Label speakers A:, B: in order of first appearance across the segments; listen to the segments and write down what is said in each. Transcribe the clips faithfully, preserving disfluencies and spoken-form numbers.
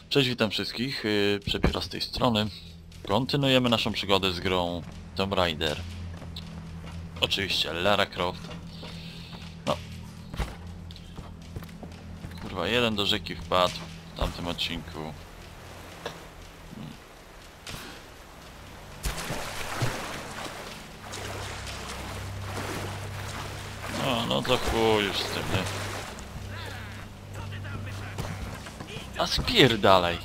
A: Cześć, witam wszystkich, yy, Przepióra z tej strony. Kontynuujemy naszą przygodę z grą Tomb Raider. Oczywiście Lara Croft. No. Kurwa, jeden do rzeki wpadł w tamtym odcinku. Hmm. No, no to chuj już z tym, nie? A spierdalaj!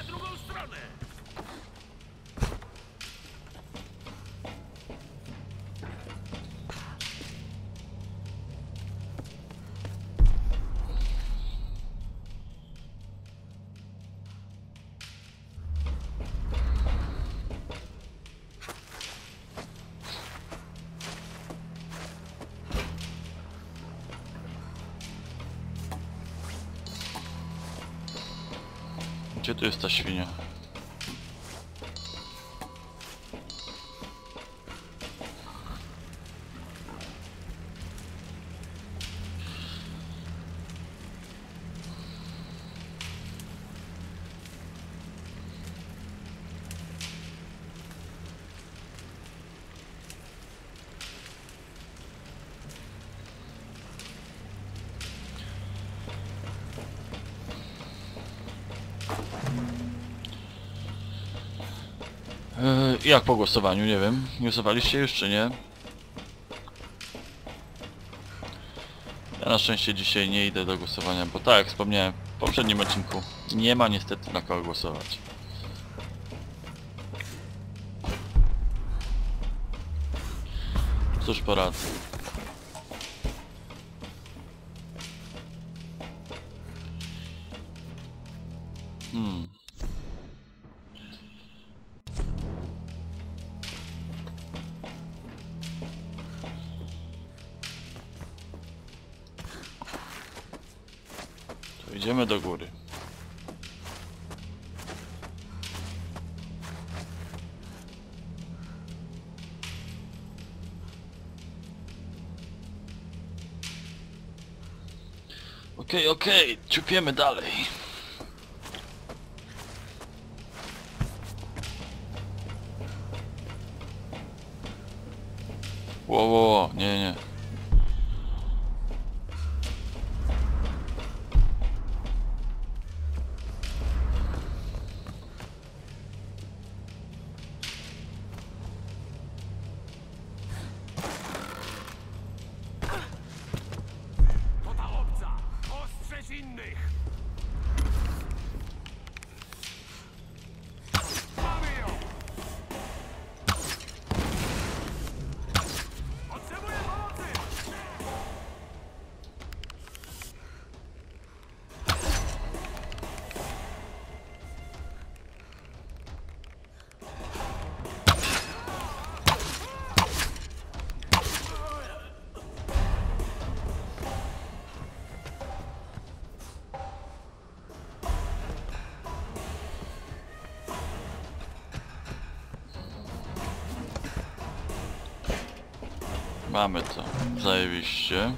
A: Gdzie tu jest ta świnia? Yy, jak po głosowaniu? Nie wiem. Głosowaliście już czy nie? Ja na szczęście dzisiaj nie idę do głosowania, bo tak jak wspomniałem w poprzednim odcinku, nie ma niestety na kogo głosować. Cóż poradzę. Hmm. To idziemy do góry. Okej, okej, ciupiemy dalej. Ło, ło, ło, nie, nie.
B: To ta obca! Ostrzeż innych! Mamy ją! Potrzebuję pomocy!
A: Mamy to. Zajebiście.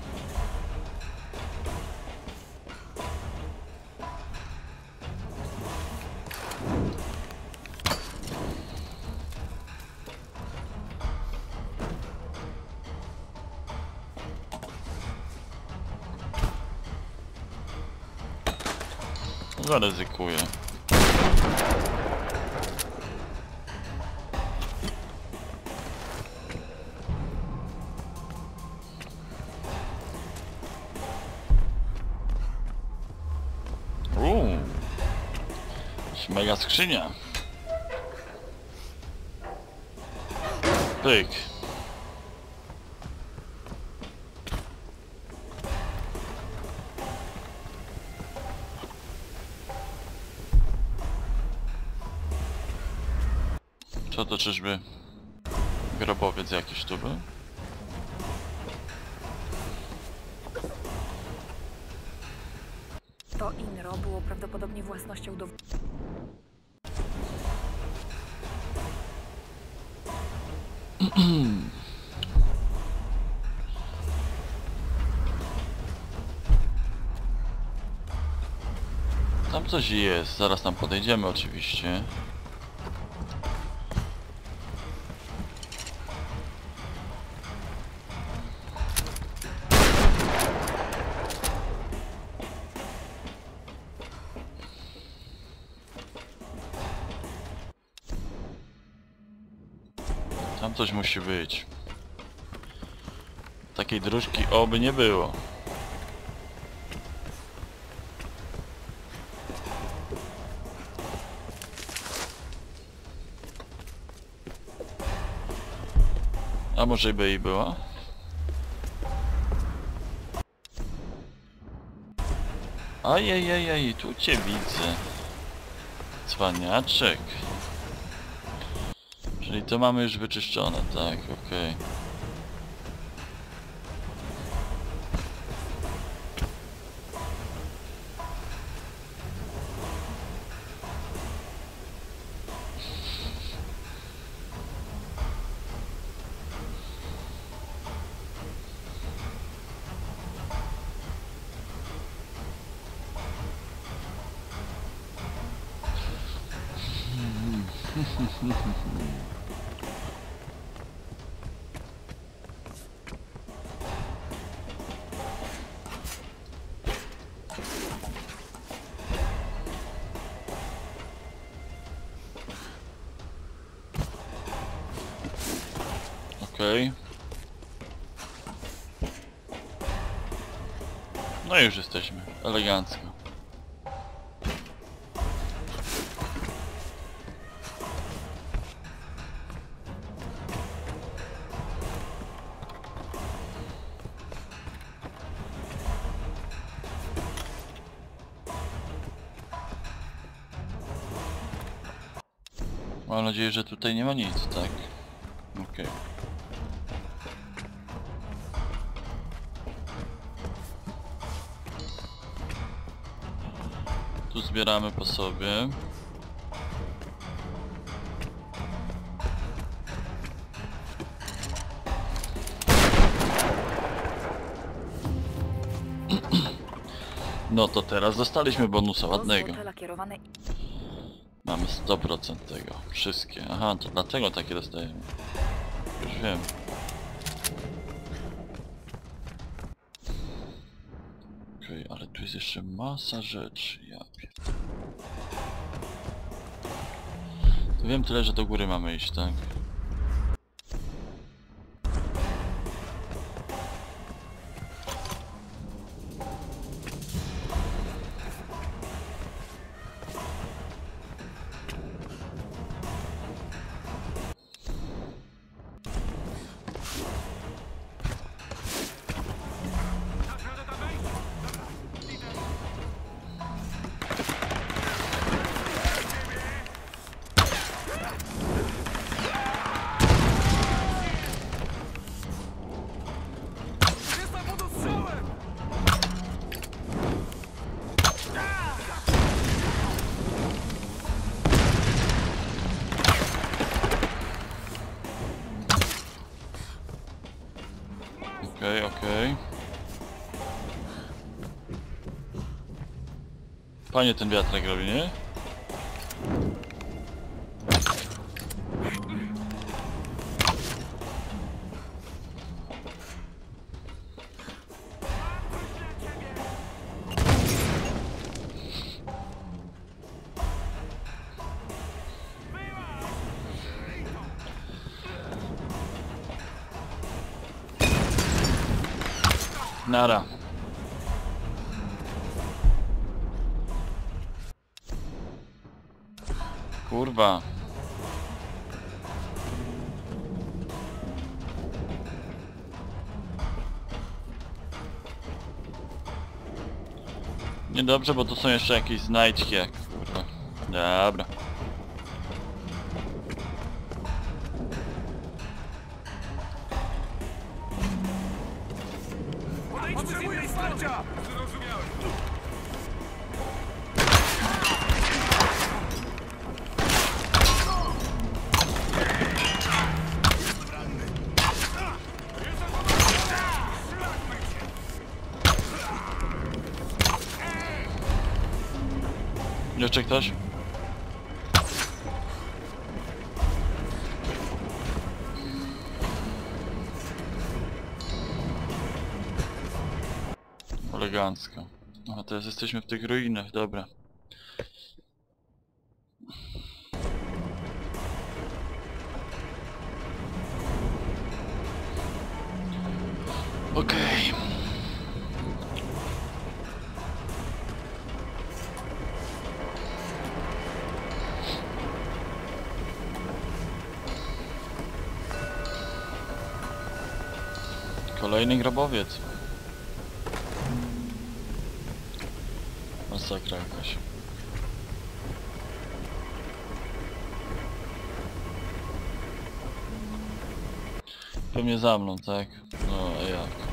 A: Zaryzykuję. Uuu, mega skrzynia. Pyk. Co to, czyżby grobowiec jakiś tu był?
C: To Inro było prawdopodobnie własnością do...
A: Tam coś jest, zaraz tam podejdziemy oczywiście. Tam coś musi być. Takiej dróżki oby nie było. A może by i była? Ajajajaj, tu cię widzę. Cwaniaczek. Czyli to mamy już wyczyszczone, tak, okej. Okay. Okej. No i już jesteśmy. Elegancko. Mam nadzieję, że tutaj nie ma nic, tak? Okej. Tu zbieramy po sobie. No to teraz dostaliśmy bonusa ładnego.
C: Hotela kierowane...
A: Mamy sto procent tego. Wszystkie. Aha, to dlatego takie dostajemy. Już wiem. Okej, okay, ale tu jest jeszcze masa rzeczy. Ja pierd... To wiem tyle, że do góry mamy iść, tak? Okej, okay, okej. Okay. Panie ten wiatrak robi, nie? Nara. Kurwa. Niedobrze, bo tu są jeszcze jakieś znajdźki, jak kurwa. Dobra.
B: Potrzebuję wsparcia! Zrozumiałem.
A: Leczy ktoś? Elegancko. A teraz jesteśmy w tych ruinach, dobra. Okej. Okay. Kolejny grobowiec. Masakra jakaś. Pewnie za mną, tak? No a jak?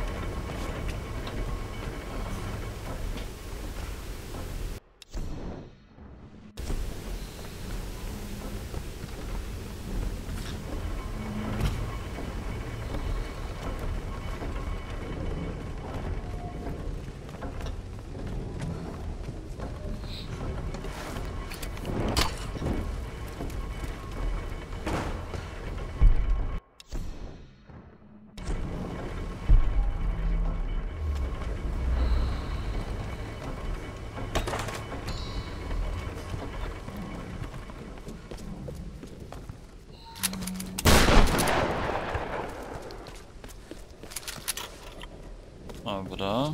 A: Dobra.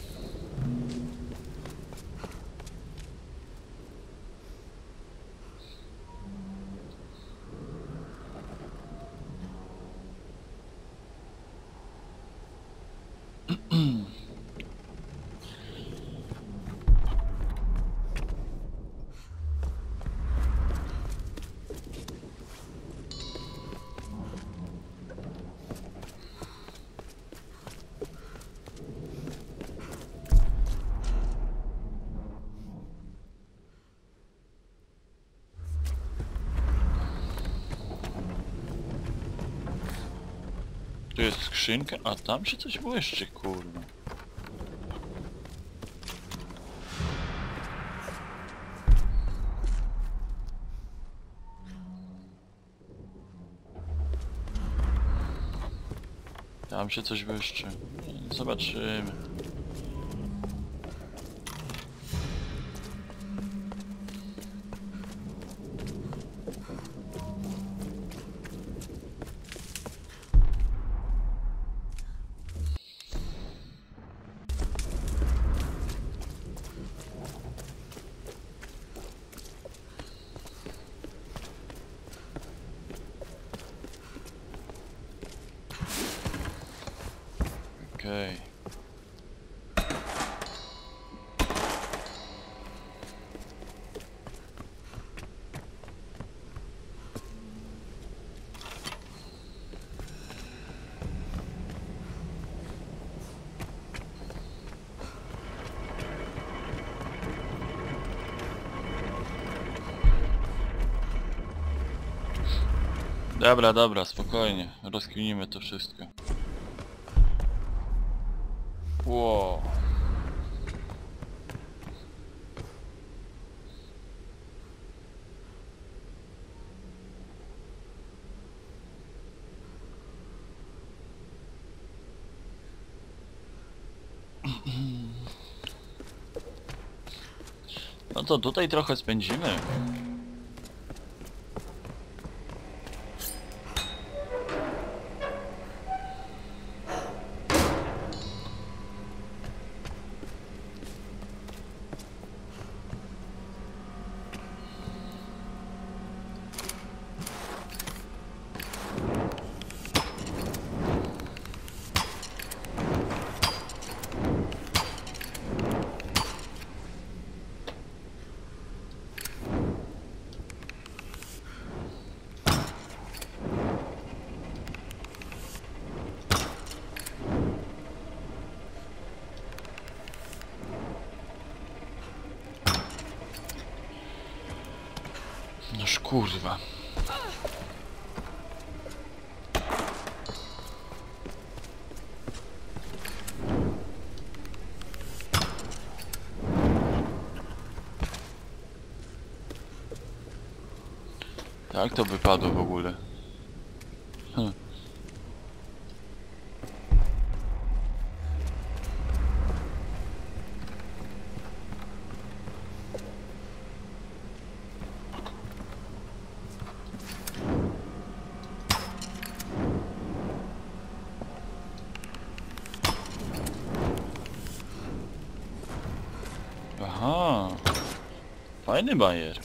A: Tu jest skrzynka, a tam się coś błyszczy, kurwa. Tam się coś błyszczy. Zobaczymy. Okej. Dobra, dobra, spokojnie. Rozkminimy to wszystko. Wow. No to tutaj trochę spędzimy. Noż kurwa. Tak to wypadło w ogóle. Hm. Aha, fajny bajer.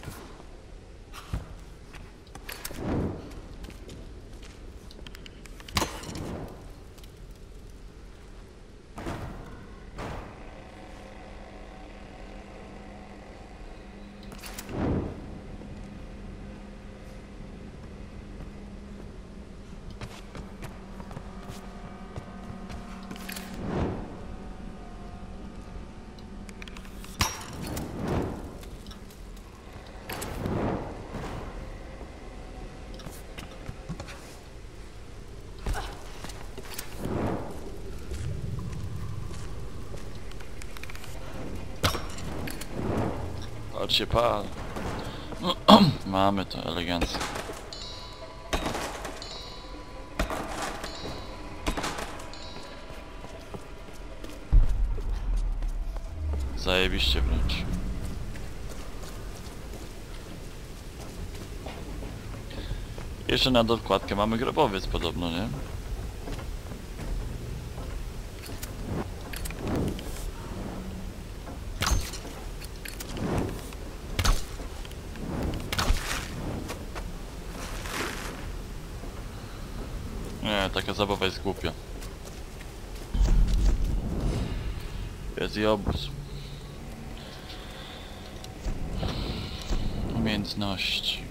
A: Patrzcie, pal. Mamy to elegancko. Zajebiście wręcz. Jeszcze na dokładkę mamy grobowiec podobno, nie? Nie, taka zabawa jest głupia. Jest i obóz. Umiejętności.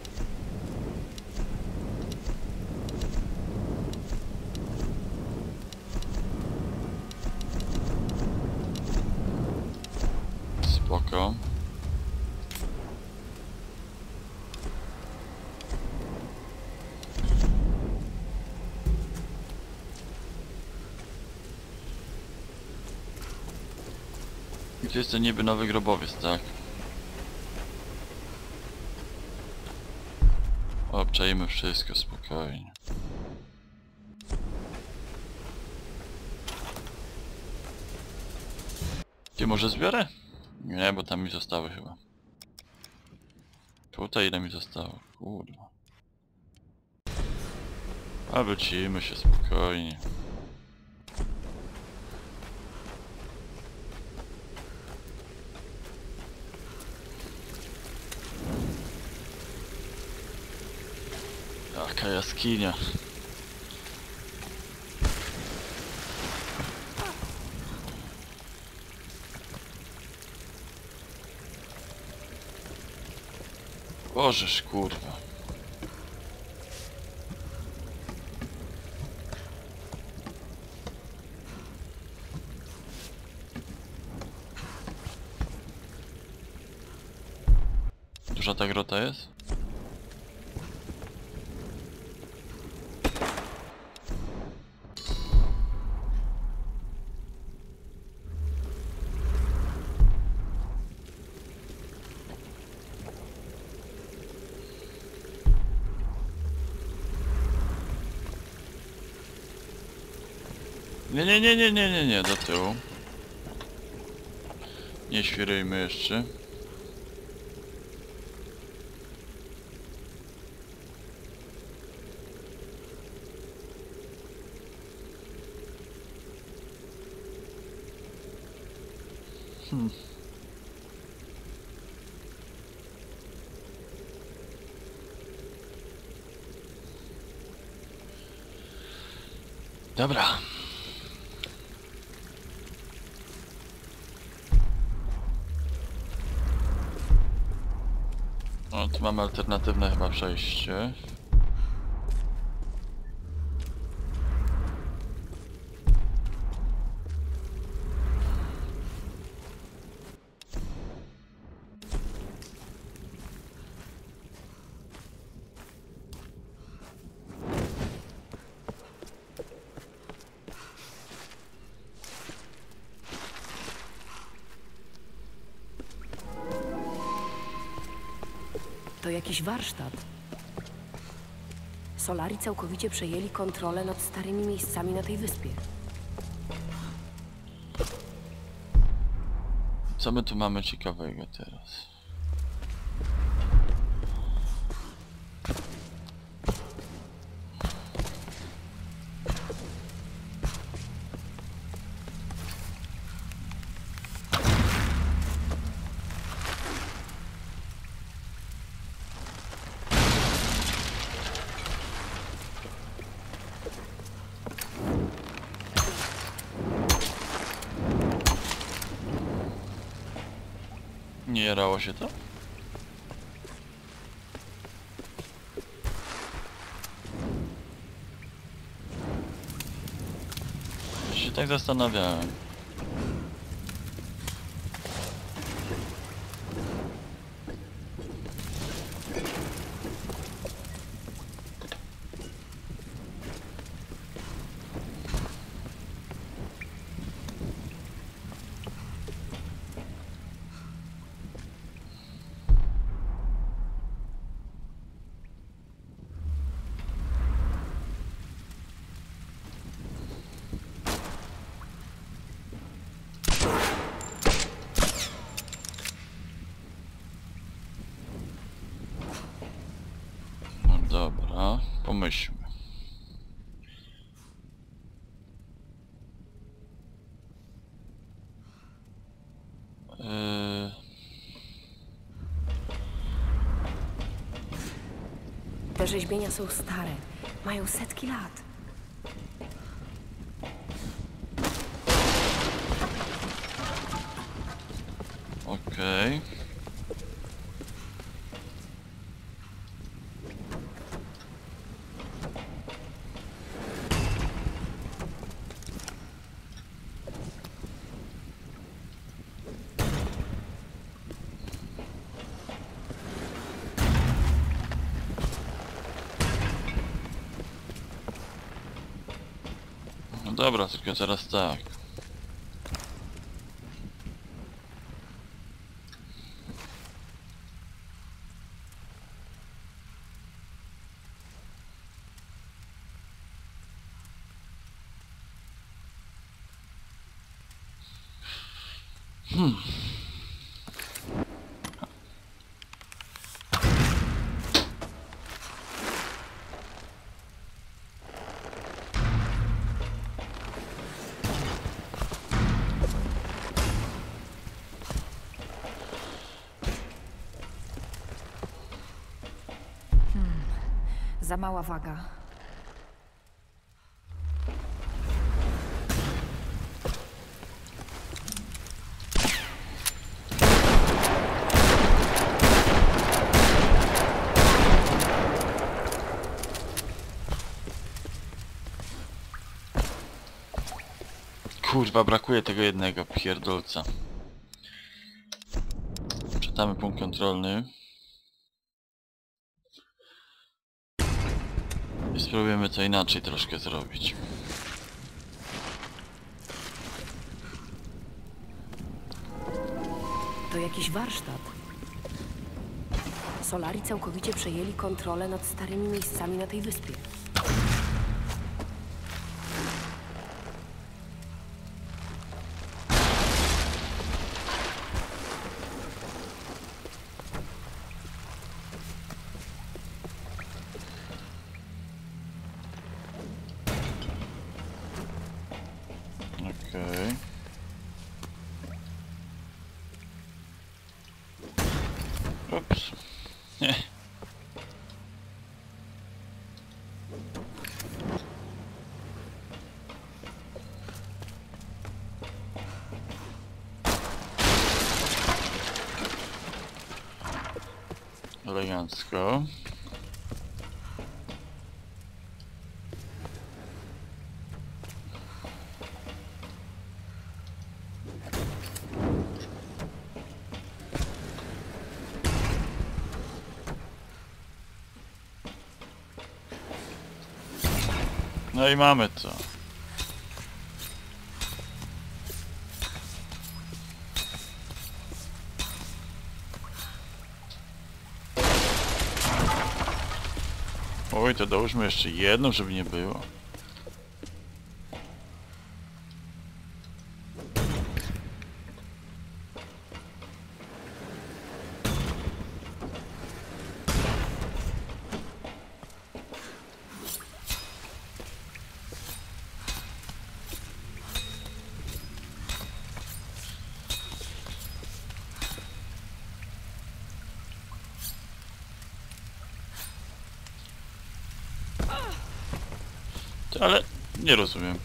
A: Spoko. Gdzie jest ten niby nowy grobowiec, tak? Obczajmy wszystko spokojnie. Gdzie może zbiorę? Nie, bo tam mi zostały chyba. Tutaj ile mi zostało? Kurwa. A wrócimy się spokojnie. Jaka jaskinia. Bożeż kurwa. Duża ta grota jest? Nie, nie, nie, nie, nie, nie, nie, do tyłu. Nie świrujmy jeszcze. Hmm. Dobra. O, tu mamy alternatywne chyba przejście.
C: To jakiś warsztat. Solari całkowicie przejęli kontrolę nad starymi miejscami na tej wyspie.
A: Co my tu mamy ciekawego teraz? Nie jarało się to? Ja się tak zastanawiałem. No dobra, pomyślmy. Yy...
C: Te rzeźbienia są stare, mają setki lat.
A: Okej. No dobra, tylko teraz tak. Hmm.
C: Za mała waga.
A: Kurwa, brakuje tego jednego pierdolca. Czytamy punkt kontrolny. I spróbujemy to inaczej troszkę zrobić.
C: To jakiś warsztat. Solari całkowicie przejęli kontrolę nad starymi miejscami na tej wyspie.
A: Okej. Ups. Nie. Elegancko. No i mamy to. Oj, to dołóżmy jeszcze jedną, żeby nie było. Ale nie rozumiem.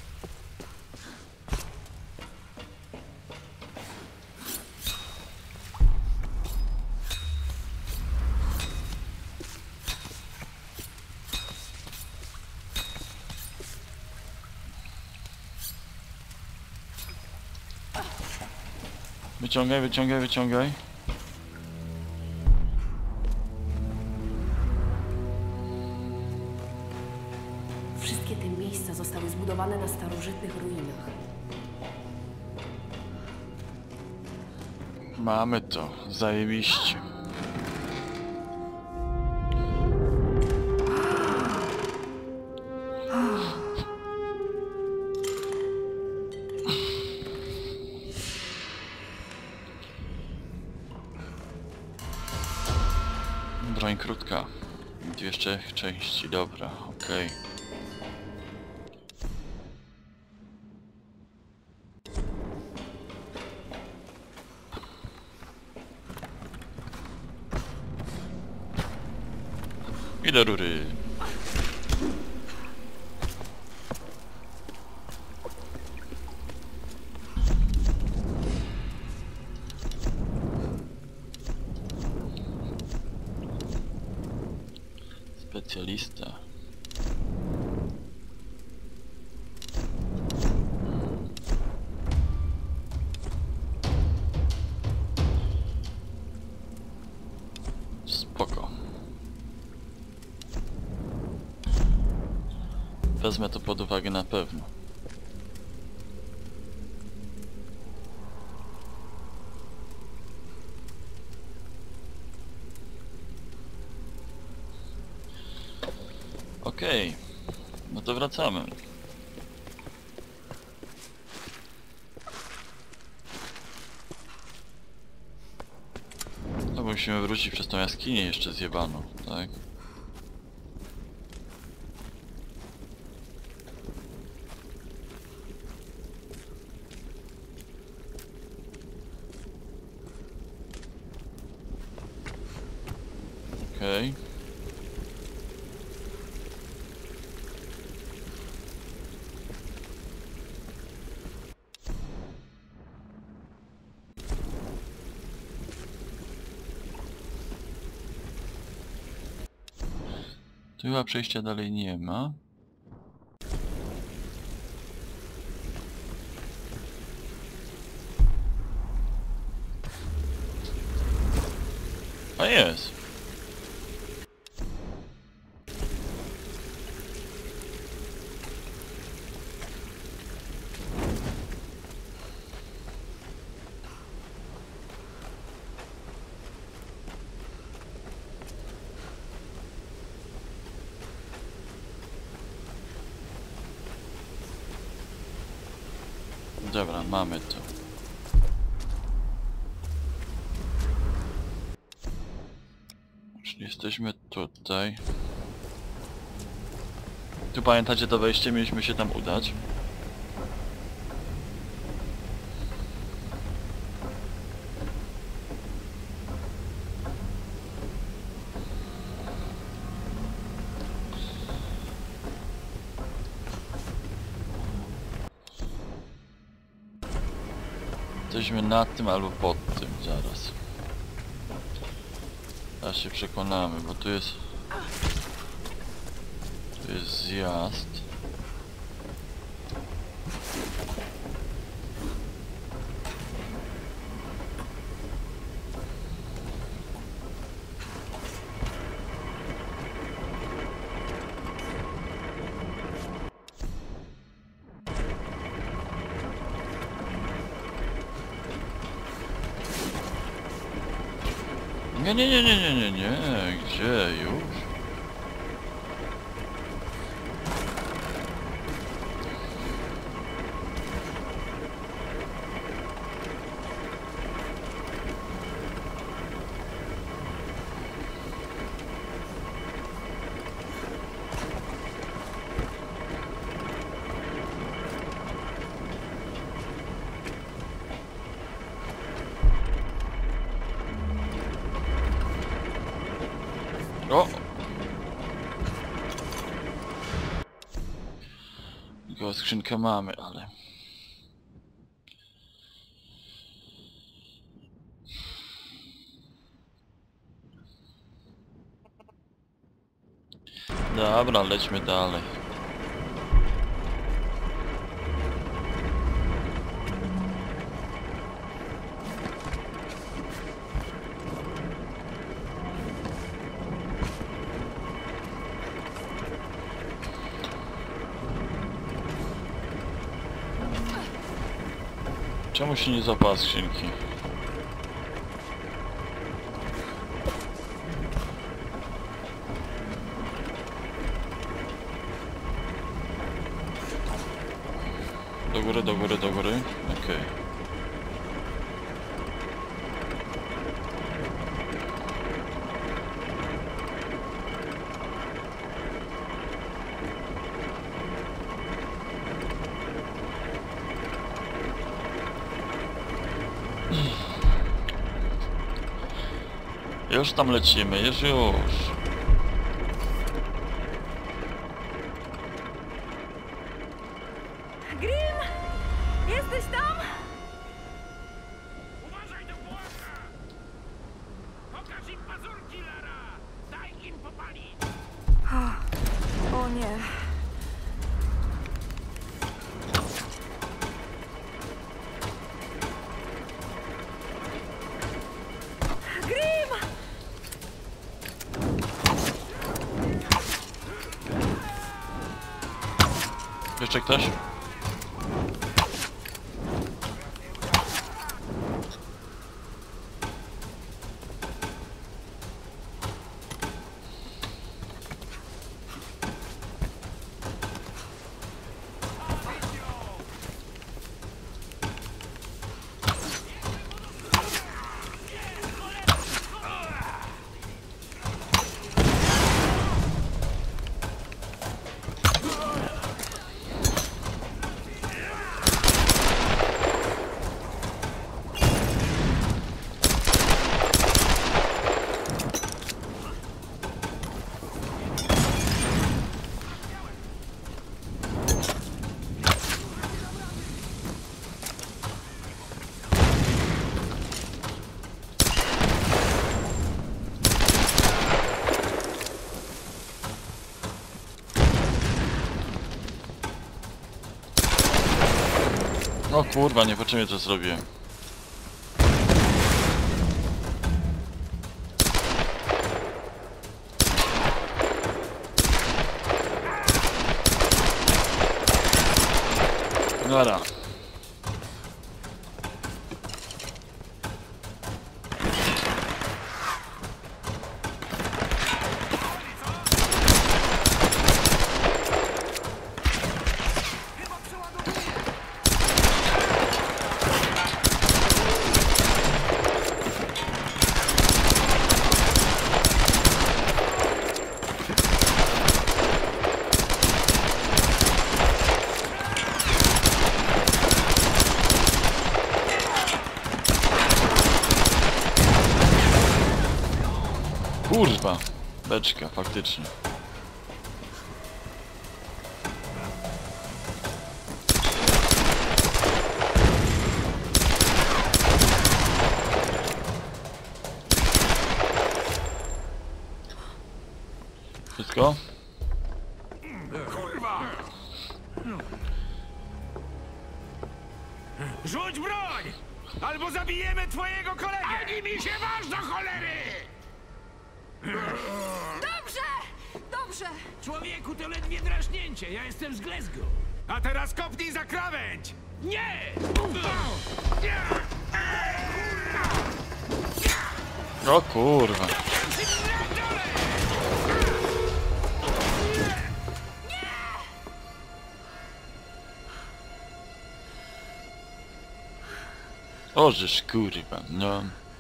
A: Wyciągaj, wyciągaj, wyciągaj.
C: Wszystkie te miejsca zostały zbudowane na starożytnych ruinach.
A: Mamy to. Zajebiście. Broń krótka. Dwie jeszcze części, dobra, okej. Okay. I do rury. Specjalista. Spoko. Wezmę to pod uwagę na pewno. Okej, okay. No to wracamy. No musimy wrócić przez tą jaskinię jeszcze zjebaną, tak? Okej. Okay. Tu chyba przejścia dalej nie ma. A jest. Dobra, mamy to. Czyli jesteśmy tutaj. Tu pamiętacie to wejście, mieliśmy się tam udać. Jesteśmy nad tym albo pod tym, zaraz. Teraz się przekonamy, bo tu jest... Tu jest zjazd. Nie, nie, nie, nie, nie, nie, nie, gdzie już? O! Tylko skrzynkę mamy, ale... Dobra, lećmy dalej. Czemu się nie zapała skrzynki? Do góry, do góry, do góry. Okej. Już tam lecimy, już już.
C: Grim! Jesteś tam?
B: Uważaj do płota! Pokaż im pazurki, Lara! Daj im popalić!
C: O nie. Grim!
A: Jeszcze ktoś? O kurwa, niepotrzebnie to zrobiłem. Dobra. Kurwa, beczka, faktycznie. Wszystko?
B: Kurwa! Rzuć broń! Albo zabijemy twojego kolegę! Ani mi się waż do cholery!
C: Dobrze! Dobrze!
B: Człowieku, to ledwie drażnięcie. Ja jestem z Glasgow. A teraz kopnij za krawędź! Nie!
A: O kurwa. O, żeż kurwa, no.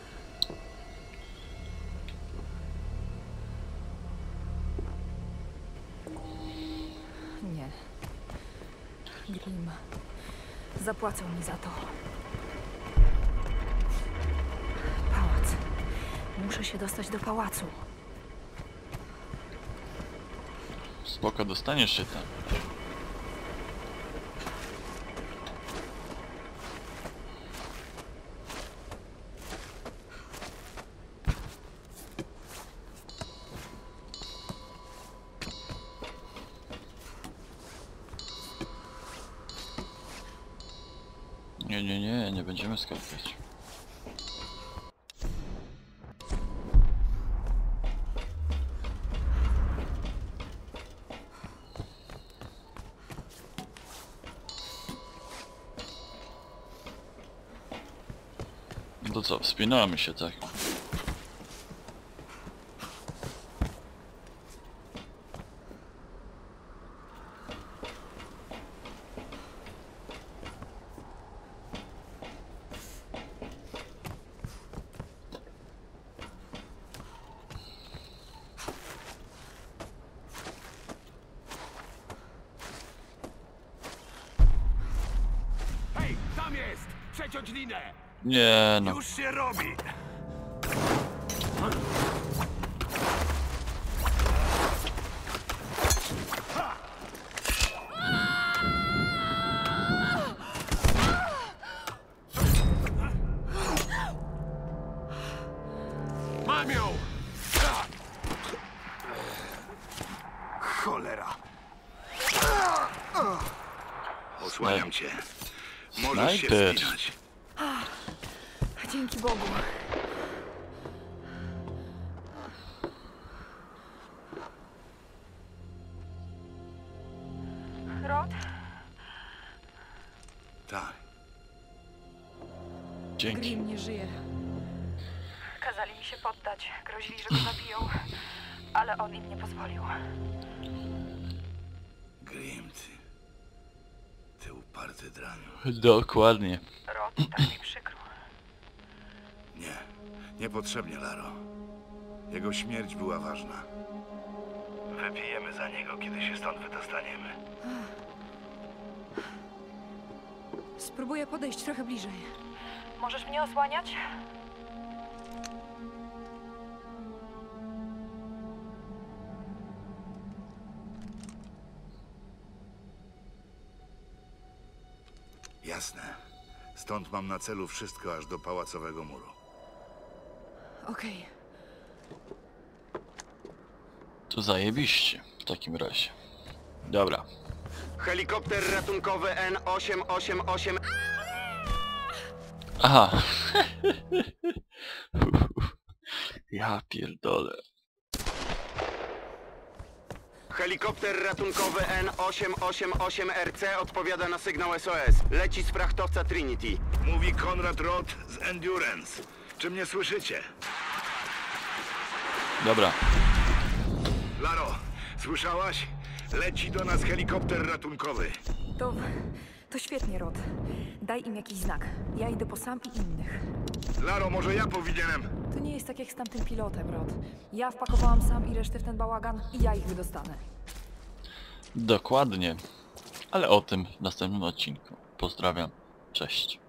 C: Nie. Grim. Zapłacą mi za to. Pałac. Muszę się dostać do pałacu.
A: Spoko, dostaniesz się tam. Nie, nie, nie, nie będziemy skakać. No to co, wspinamy się, tak?
B: Hej, tam jest! Przeciąć linę!
A: Nie no.
B: Już się robi! Mam ją! Cholera!
D: Osłaniam cię. Możesz się
A: Snajper.
D: wspinać.
C: Dzięki Bogu.
E: Rod?
D: Tak.
A: Dzięki.
E: Grim nie żyje. Kazali mi się poddać. Grozili, że go zabiją. Ale on im nie pozwolił.
D: Grim, ty. Ty uparty draniu.
A: Dokładnie.
E: Rod, tak mi przykro.
D: Nie. Niepotrzebnie, Laro. Jego śmierć była ważna. Wypijemy za niego, kiedy się stąd wydostaniemy.
E: Spróbuję podejść trochę bliżej. Możesz mnie osłaniać?
D: Jasne. Stąd mam na celu wszystko aż do pałacowego muru.
E: Okej.
A: To zajebiście w takim razie. Dobra.
F: Helikopter ratunkowy N osiem osiem osiem.
A: Aha. Ja pierdolę.
F: Helikopter ratunkowy N osiem osiem osiem R C odpowiada na sygnał S O S. Leci z frachtowca Trinity.
D: Mówi Konrad Roth z Endurance. Czy mnie słyszycie?
A: Dobra.
D: Laro, słyszałaś? Leci do nas helikopter ratunkowy.
E: To... to świetnie, Rod. Daj im jakiś znak. Ja idę po Sam i innych.
D: Laro, może ja powinienem...
E: To nie jest tak jak z tamtym pilotem, Rod. Ja wpakowałam Sam i resztę w ten bałagan i ja ich wydostanę.
A: Dokładnie. Ale o tym w następnym odcinku. Pozdrawiam. Cześć.